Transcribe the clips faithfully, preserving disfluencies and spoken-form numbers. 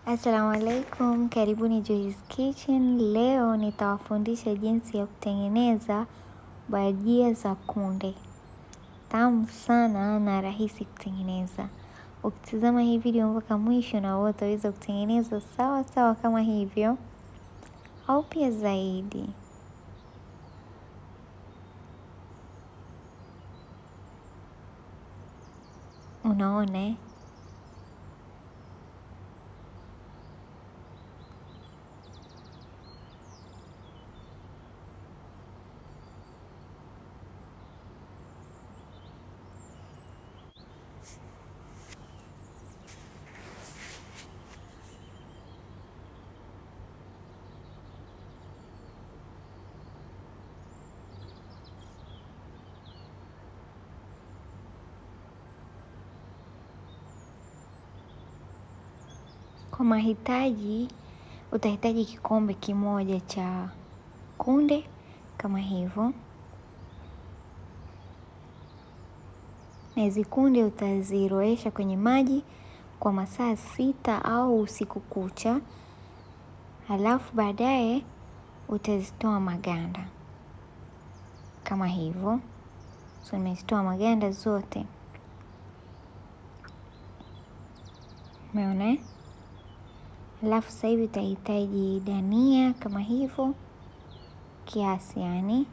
Assalamu alaikum, karibuni Joy's Kitchen. Leo nitawafundisha jinsi ya kutengeneza bajia za kunde. Tamu sana na rahisi kutengeneza. Ukitazama hii video mpaka mwisho na wewe utaweza kutengeneza sawa sawa kama hivyo au pia zaidi. Unaona eh? Kwa mahitaji, utahitaji kikombe kimoja cha kunde kama hivyo. Na hizi kunde utaziroesha kwenye maji kwa masaa sita au usiku kucha. Halafu baadaye utazitoa maganda kama hivyo. So nimezitoa maganda zote. Umeona? Halafu sasa hivi utahitaji dania kama hivyo kiasi yani.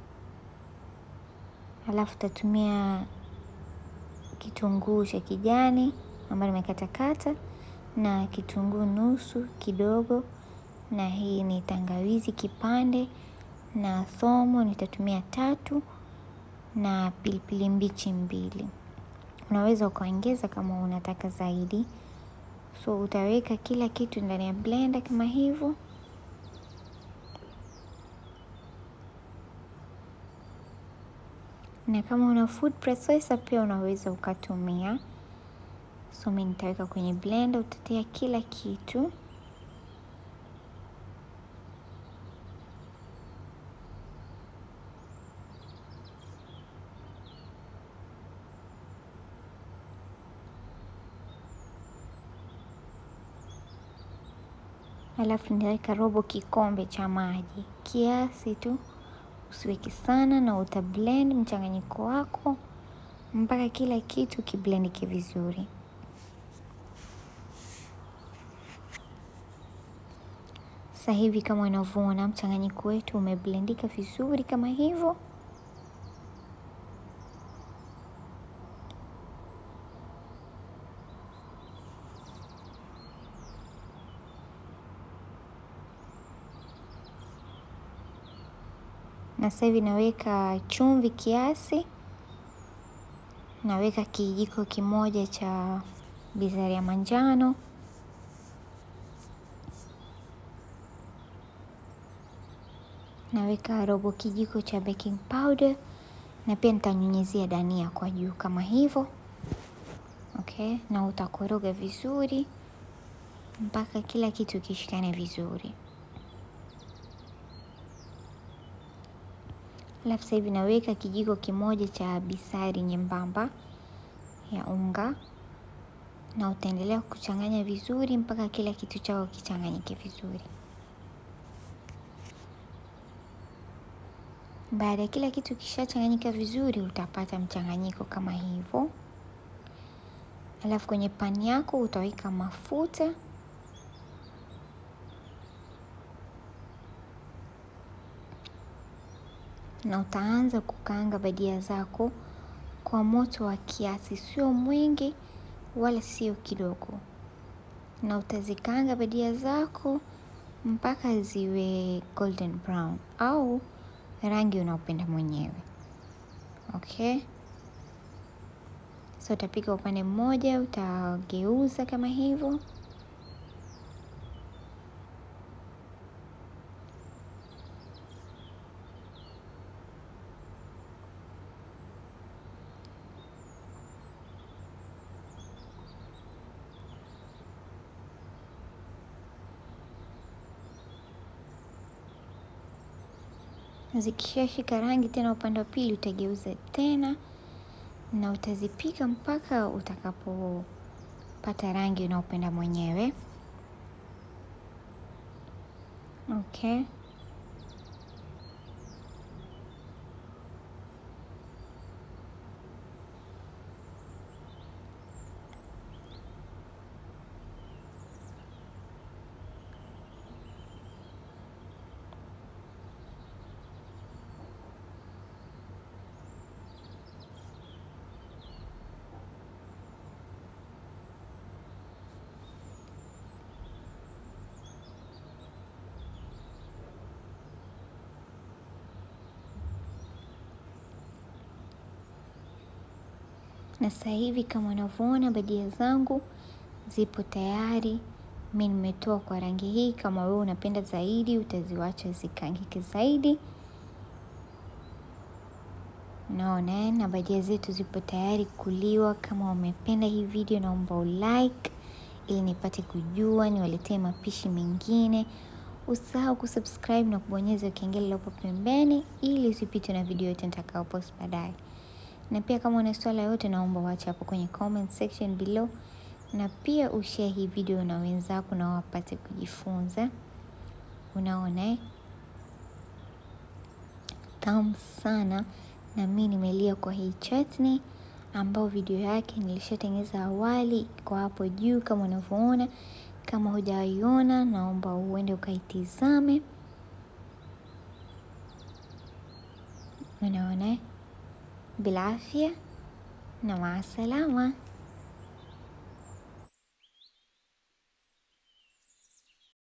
Halafu utatumia kitunguu cha kijani ambayo nimekatakata na kitunguu nusu kidogo, na hii ni tangawizi kipande, na thomo nitatumia tatu, na pilipili mbichi mbili. Unaweza ukaongeza kama unataka zaidi. So utaweka kila kitu ndani ya blender kama hivyo. Na kama una food processor pia unaweza ukatumia. So mimi nitaweka kwenye blender, utatia kila kitu. Halafu nitaweka robo kikombe cha maji. Kiasi tu, usiweke sana, na utablend mchanganyiko wako mpaka kila kitu kiblendike vizuri. Sasa hivi kama unavyoona mchanganyiko wetu umeblendika vizuri kama hivyo. Na sasa hivi naweka chumvi kiasi. Naweka kijiko kimoja cha bizari ya manjano. Naweka robo kijiko cha baking powder, na pia nitanyunyizia dania kwa juu kama hivyo. Okay, na utakoroga vizuri mpaka kila kitu kishikane vizuri. Alafu sasa hivi naweka kijiko kimoja cha bizari nyembamba ya unga, na utaendelea kuchanganya vizuri mpaka kila kitu chako kichanganyike vizuri. Baada ya kila kitu kishachanganyika vizuri, utapata mchanganyiko kama hivyo. Alafu kwenye pani yako utaweka mafuta. Na utaanza kukaanga bajia zako kwa moto wa kiasi, sio mwingi wala sio kidogo. Na utazikaanga bajia zako mpaka ziwe golden brown au rangi unaopenda mwenyewe. Okay? So utapika upande mmoja, utageuza kama hivyo. Zikishashika rangi tena upande wa pili utageuza tena, na utazipika mpaka utakapopata rangi unaopenda mwenyewe. Okay. Na sasa hivi kama unavyoona bajia zangu zipo tayari. Mimi nimetoa kwa rangi hii. Kama wewe unapenda zaidi utaziwacha zikangike zaidi. Naona na bajia zetu zipo tayari kuliwa. Kama umependa hii video naomba ulike ili nipate kujua niwaletee mapishi mengine. Usisahau kusubscribe na kubonyeza kengele hapo pembeni ili usipitwe na video yote nitakayo post baadaye. Na pia kama una swali yote naomba waache hapo kwenye comment section below. Na pia ushare hii video na wenzako na wapate kujifunza. Unaona eh? Tamu sana. Na mimi nimelia kwa hii chutney ambao video yake nilishatengeneza awali kwa hapo juu kama unavyoona. Kama hujaiona naomba uende ukaitizame. Unaona eh? Bila afya na maasalama.